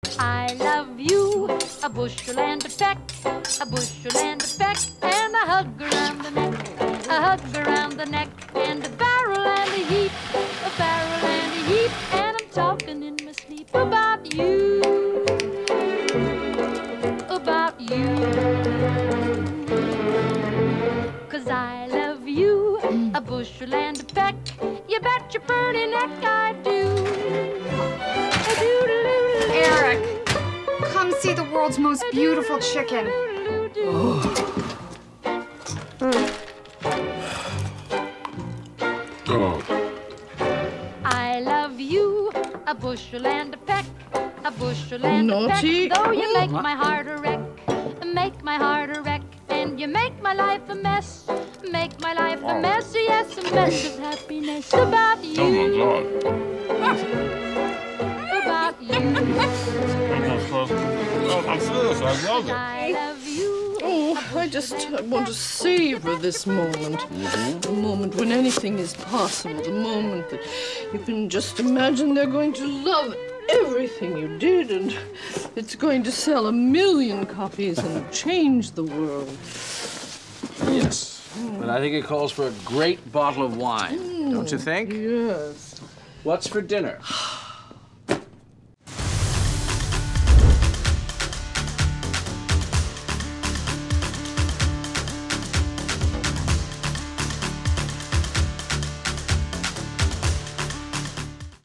I love you, a bushel and a peck, a bushel and a peck, and a hug around the neck, a hug around the neck, and a barrel and a heap, a barrel and a heap, and I'm talking in my sleep about you, about you. 'Cause I love you, a bushel and a peck, you bet your pretty neck I do. Eric, come see the world's most beautiful chicken. Oh. I love you, a bushel and a peck, a bushel and Naughty. a peck. Though you make my heart a wreck, make my heart a wreck, and you make my life a mess, make my life a mess. Yes, a mess of happiness about you. Oh my God. About you. I'm serious, I love it. I love you. Oh, I just want to savor this moment. The moment when anything is possible. The moment that you can just imagine they're going to love everything you did, and it's going to sell 1 million copies and change the world. Yes, but I think it calls for a great bottle of wine, don't you think? Yes. What's for dinner?